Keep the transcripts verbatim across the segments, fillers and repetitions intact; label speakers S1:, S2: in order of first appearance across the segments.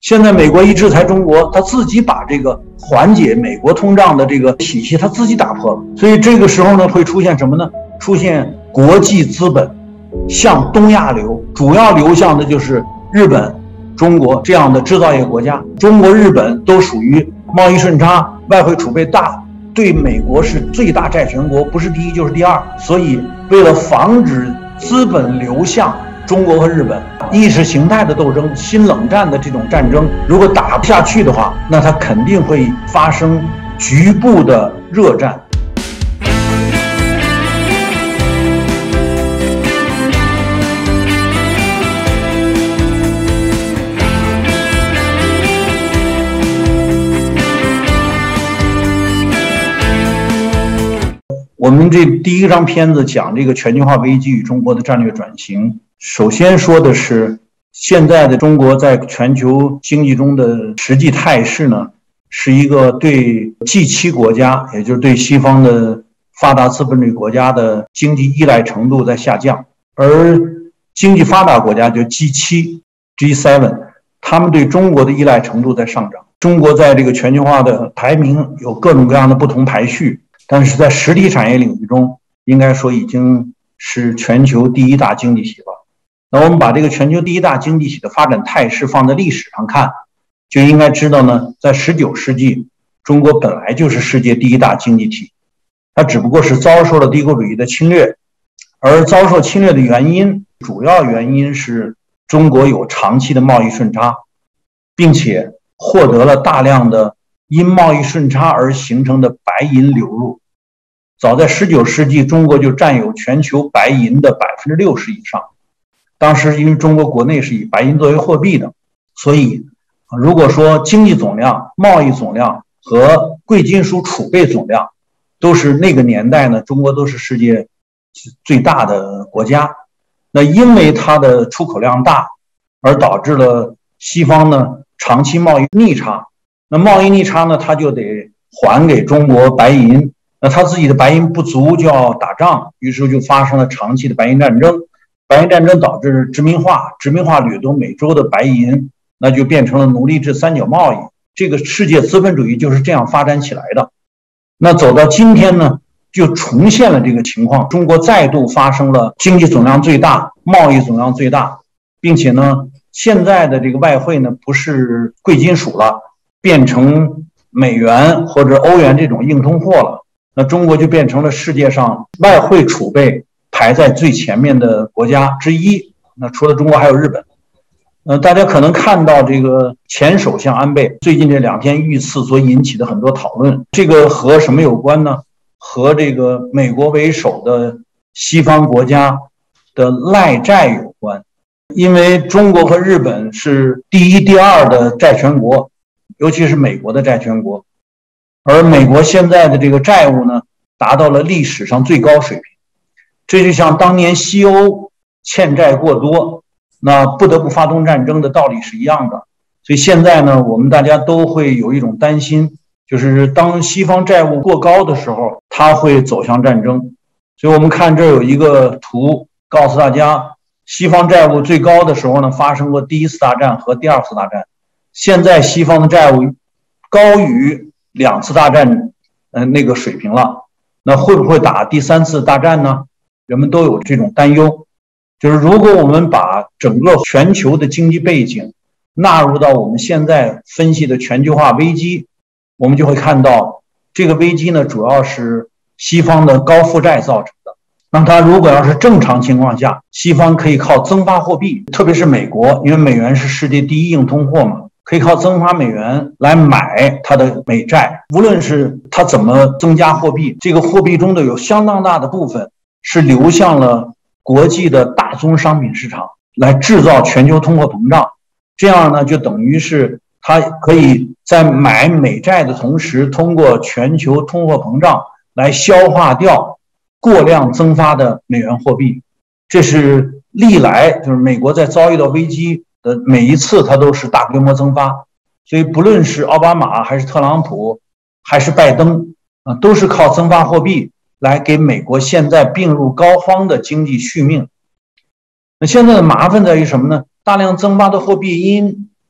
S1: 现在美国一制裁中国，他自己把这个缓解美国通胀的这个体系他自己打破了。所以这个时候呢，会出现什么呢？出现国际资本向东亚流，主要流向的就是日本、中国这样的制造业国家。中国、日本都属于贸易顺差、外汇储备大，对美国是最大债权国，不是第一就是第二。所以为了防止资本流向中国和日本，意识形态的斗争、新冷战的这种战争，如果打不下去的话，那它肯定会发生局部的热战。我们这第一张片子讲这个全球化危机与中国的战略转型。首先说的是，现在的中国在全球经济中的实际态势呢，是一个对 G 七 国家，也就是对西方的发达资本主义国家的经济依赖程度在下降，而经济发达国家就 G 七、G 七， 他们对中国的依赖程度在上涨。中国在这个全球化的排名有各种各样的不同排序，但是在实体产业领域中，应该说已经是全球第一大经济体了。那我们把这个全球第一大经济体的发展态势放在历史上看，就应该知道呢，在十九世纪，中国本来就是世界第一大经济体，它只不过是遭受了帝国主义的侵略，而遭受侵略的原因，主要原因是中国有长期的贸易顺差，并且获得了大量的因贸易顺差而形成的白银流入。早在十九世纪，中国就占有全球白银的百分之六十以上。当时因为中国国内是以白银作为货币的，所以如果说经济总量、贸易总量和贵金属储备总量都是那个年代呢，中国都是世界最大的国家。那因为它的出口量大，而导致了西方呢长期贸易逆差。那贸易逆差呢，它就得还给中国白银，那他自己的白银不足就要打仗，于是就发生了长期的白银战争。白银战争导致殖民化，殖民化掠夺美洲的白银，那就变成了奴隶制三角贸易。这个世界资本主义就是这样发展起来的。那走到今天呢，就重现了这个情况，中国再度发生了经济总量最大、贸易总量最大，并且呢，现在的这个外汇呢不是贵金属了，变成美元或者欧元这种硬通货了。那中国就变成了世界上外汇储备排在最前面的国家之一。那除了中国还有日本。呃，大家可能看到这个前首相安倍最近这两天遇刺所引起的很多讨论，这个和什么有关呢？和这个美国为首的西方国家的赖债有关。因为中国和日本是第一、第二的债权国，尤其是美国的债权国，而美国现在的这个债务呢，达到了历史上最高水平。这就像当年西欧欠债过多，那不得不发动战争的道理是一样的。所以现在呢，我们大家都会有一种担心，就是当西方债务过高的时候，它会走向战争。所以我们看这有一个图告诉大家，西方债务最高的时候呢，发生过第一次大战和第二次大战。现在西方的债务高于两次大战呃那个水平了，那会不会打第三次大战呢？人们都有这种担忧。就是如果我们把整个全球的经济背景纳入到我们现在分析的全球化危机，我们就会看到这个危机呢，主要是西方的高负债造成的。那它如果要是正常情况下，西方可以靠增发货币，特别是美国，因为美元是世界第一硬通货嘛，可以靠增发美元来买它的美债。无论是它怎么增加货币，这个货币中的有相当大的部分是流向了国际的大宗商品市场，来制造全球通货膨胀。这样呢，就等于是它可以在买美债的同时，通过全球通货膨胀来消化掉过量增发的美元货币。这是历来就是美国在遭遇到危机的每一次，它都是大规模增发。所以不论是奥巴马还是特朗普还是拜登啊，都是靠增发货币来给美国现在病入膏肓的经济续命。那现在的麻烦在于什么呢？大量增发的货币因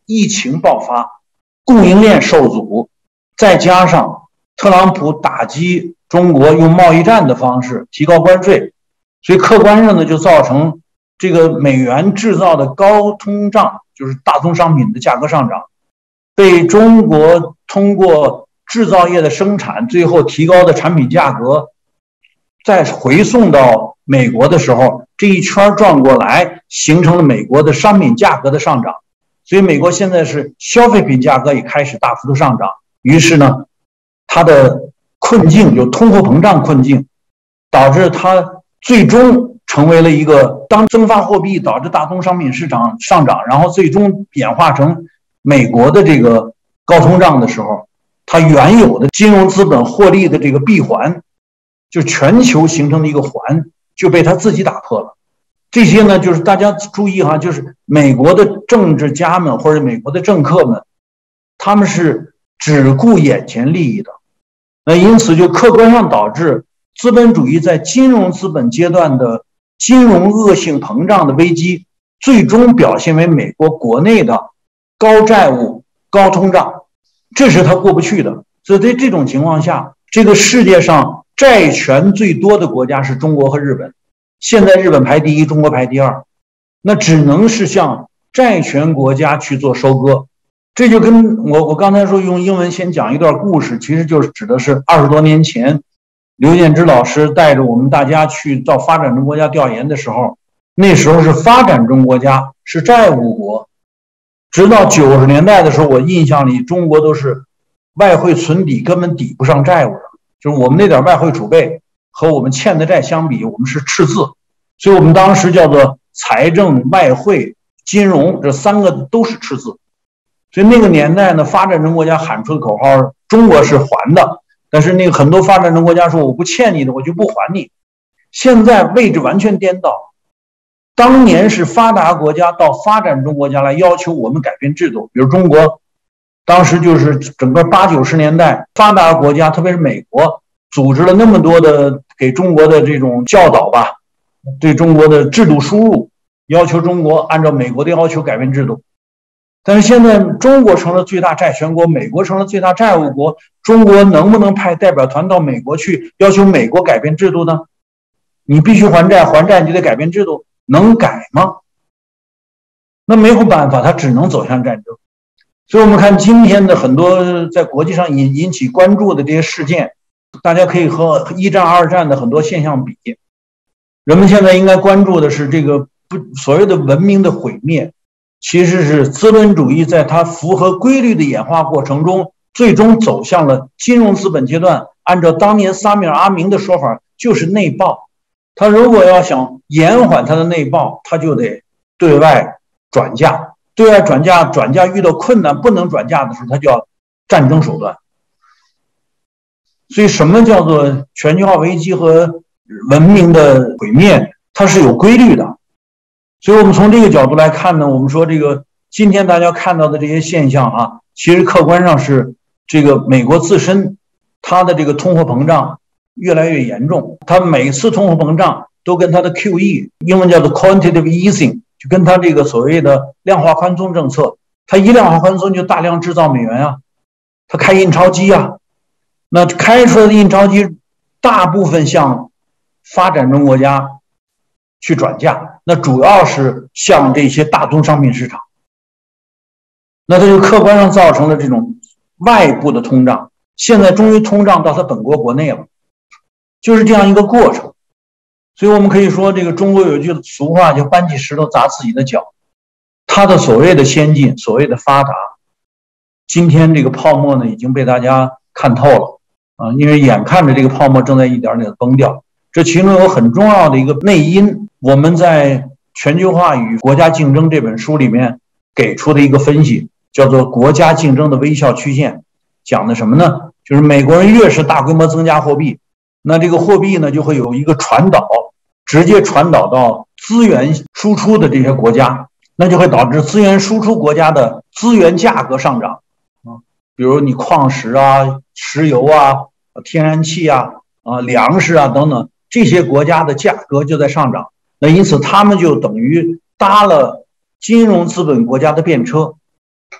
S1: 疫情爆发，供应链受阻，再加上特朗普打击中国用贸易战的方式提高关税，所以客观上呢就造成这个美元制造的高通胀，就是大宗商品的价格上涨，被中国通过制造业的生产最后提高的产品价格再回送到美国的时候，这一圈转过来形成了美国的商品价格的上涨，所以美国现在是消费品价格也开始大幅度上涨，于是呢它的困境就通货膨胀困境导致它最终成为了一个当增发货币导致大宗商品市场上涨，然后最终演化成美国的这个高通胀的时候，它原有的金融资本获利的这个闭环，就全球形成的一个环就被他自己打破了。这些呢就是大家注意哈，就是美国的政治家们或者美国的政客们，他们是只顾眼前利益的，那因此就客观上导致资本主义在金融资本阶段的金融恶性膨胀的危机，最终表现为美国国内的高债务、高通胀，这是他过不去的。所以在这种情况下，这个世界上债权最多的国家是中国和日本，现在日本排第一，中国排第二，那只能是向债权国家去做收割。这就跟我我刚才说用英文先讲一段故事，其实就是指的是二十多年前刘建之老师带着我们大家去到发展中国家调研的时候，那时候是发展中国家是债务国，直到九十年代的时候，我印象里中国都是外汇存底根本抵不上债务的，就是我们那点外汇储备和我们欠的债相比，我们是赤字，所以我们当时叫做财政、外汇、金融这三个都是赤字。所以那个年代呢，发展中国家喊出的口号，中国是还的，但是那个很多发展中国家说我不欠你的，我就不还你。现在位置完全颠倒，当年是发达国家到发展中国家来要求我们改变制度，比如中国当时就是整个八九十年代，发达国家特别是美国组织了那么多的给中国的这种教导吧，对中国的制度输入，要求中国按照美国的要求改变制度。但是现在中国成了最大债权国，美国成了最大债务国，中国能不能派代表团到美国去要求美国改变制度呢？你必须还债，还债你就得改变制度，能改吗？那没有办法，他只能走向战争。所以我们看今天的很多在国际上引引起关注的这些事件，大家可以和一战、二战的很多现象比。人们现在应该关注的是这个不所谓的文明的毁灭，其实是资本主义在它符合规律的演化过程中，最终走向了金融资本阶段。按照当年萨米尔·阿明的说法，就是内爆。他如果要想延缓他的内爆，他就得对外转嫁，对外转嫁，转嫁遇到困难不能转嫁的时候，他就要战争手段。所以什么叫做全球化危机和文明的毁灭，它是有规律的。所以我们从这个角度来看呢，我们说这个今天大家看到的这些现象啊，其实客观上是这个美国自身它的这个通货膨胀越来越严重，它每次通货膨胀都跟它的 Q E， 英文叫做 quantitative easing， 就跟它这个所谓的量化宽松政策，它一量化宽松就大量制造美元啊，它开印钞机啊，那开出来的印钞机大部分向发展中国家去转嫁，那主要是向这些大宗商品市场，那它就客观上造成了这种外部的通胀，现在终于通胀到它本国国内了，就是这样一个过程。所以我们可以说，这个中国有一句俗话叫搬起石头砸自己的脚，它的所谓的先进，所谓的发达，今天这个泡沫呢已经被大家看透了啊，因为眼看着这个泡沫正在一点点的崩掉。这其中有很重要的一个内因，我们在《全球化与国家竞争》这本书里面给出的一个分析，叫做国家竞争的微笑曲线，讲的什么呢？就是美国人越是大规模增加货币，那这个货币呢就会有一个传导，直接传导到资源输出的这些国家，那就会导致资源输出国家的资源价格上涨啊，比如你矿石啊、石油啊、天然气啊、啊粮食啊等等，这些国家的价格就在上涨，那因此他们就等于搭了金融资本国家的便车，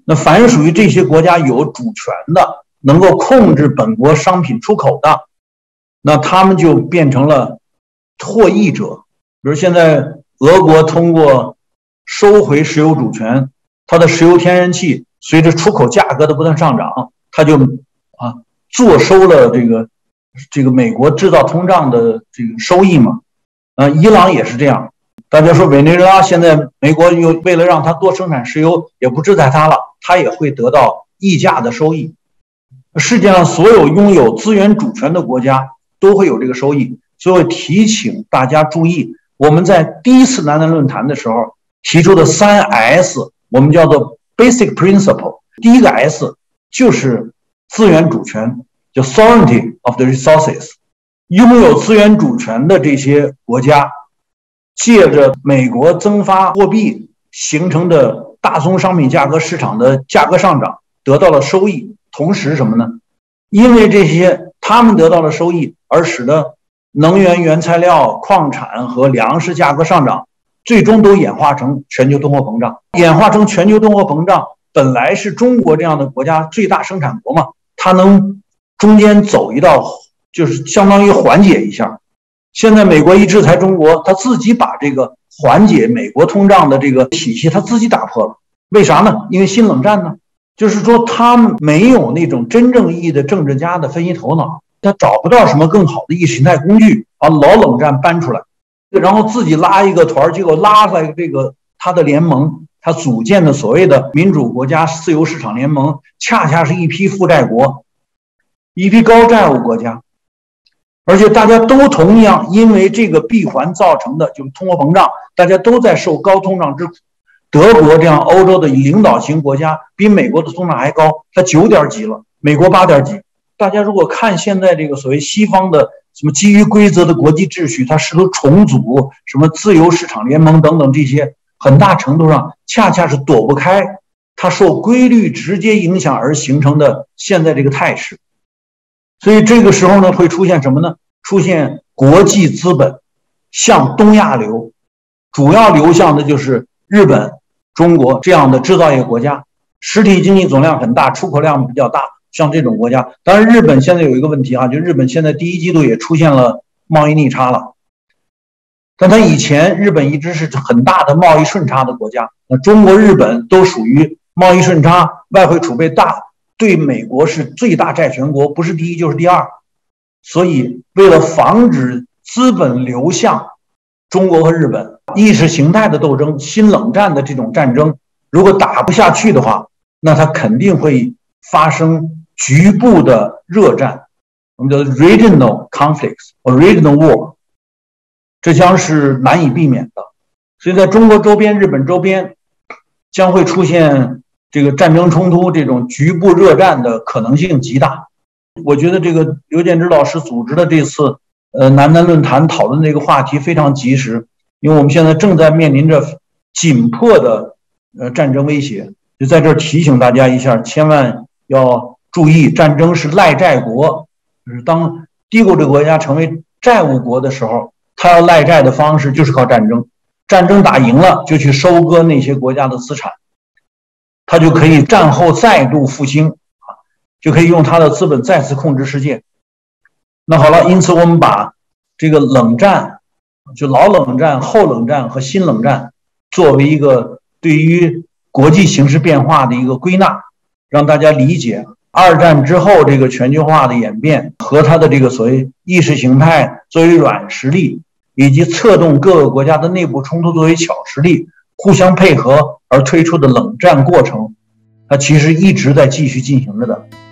S1: 那凡属于这些国家有主权的，能够控制本国商品出口的，那他们就变成了获益者。比如现在俄国通过收回石油主权，它的石油天然气随着出口价格的不断上涨，它就啊坐收了这个这个美国制造通胀的这个收益嘛。啊，伊朗也是这样。大家说委内瑞拉现在美国又为了让它多生产石油，也不制裁它了，它也会得到溢价的收益。世界上所有拥有资源主权的国家都会有这个收益，所以提醒大家注意，我们在第一次南南论坛的时候提出的三 S， 我们叫做 Basic Principle。第一个 S 就是资源主权，叫 Sovereignty of the Resources。拥有资源主权的这些国家，借着美国增发货币形成的大宗商品价格市场的价格上涨，得到了收益。同时什么呢？因为这些他们得到了收益，而使得能源原材料、矿产和粮食价格上涨，最终都演化成全球通货膨胀。演化成全球通货膨胀，本来是中国这样的国家最大生产国嘛，它能中间走一道，就是相当于缓解一下。现在美国一制裁中国，他自己把这个缓解美国通胀的这个体系他自己打破了。为啥呢？因为新冷战呢，就是说他们没有那种真正意义的政治家的分析头脑，他找不到什么更好的意识形态工具，把老冷战搬出来，然后自己拉一个团，结果拉出来这个他的联盟，他组建的所谓的民主国家自由市场联盟，恰恰是一批负债国，一批高债务国家。而且大家都同样因为这个闭环造成的就是通货膨胀，大家都在受高通胀之苦。德国这样欧洲的领导型国家比美国的通胀还高，它九点几了，美国八点几。大家如果看现在这个所谓西方的什么基于规则的国际秩序，它试图重组什么自由市场联盟等等，这些很大程度上恰恰是躲不开它受规律直接影响而形成的现在这个态势。所以这个时候呢，会出现什么呢？出现国际资本向东亚流，主要流向的就是日本、中国这样的制造业国家，实体经济总量很大，出口量比较大，像这种国家。当然日本现在有一个问题啊，就日本现在第一季度也出现了贸易逆差了，但它以前日本一直是很大的贸易顺差的国家，那中国、日本都属于贸易顺差，外汇储备大，对美国是最大债权国，不是第一就是第二。所以为了防止资本流向中国和日本，意识形态的斗争、新冷战的这种战争，如果打不下去的话，那它肯定会发生局部的热战，我们叫 regional conflicts or regional war， 这将是难以避免的。所以在中国周边、日本周边将会出现这个战争冲突，这种局部热战的可能性极大。我觉得这个刘建之老师组织的这次呃南南论坛讨论这个话题非常及时，因为我们现在正在面临着紧迫的呃战争威胁，就在这儿提醒大家一下，千万要注意，战争是赖债国，就是当低谷这个国家成为债务国的时候，他要赖债的方式就是靠战争，战争打赢了就去收割那些国家的资产，他就可以战后再度复兴，就可以用他的资本再次控制世界。那好了，因此我们把这个冷战，就老冷战、后冷战和新冷战作为一个对于国际形势变化的一个归纳，让大家理解二战之后这个全球化的演变和它的这个所谓意识形态作为软实力，以及策动各个国家的内部冲突作为巧实力互相配合而推出的冷战过程，它其实一直在继续进行着的。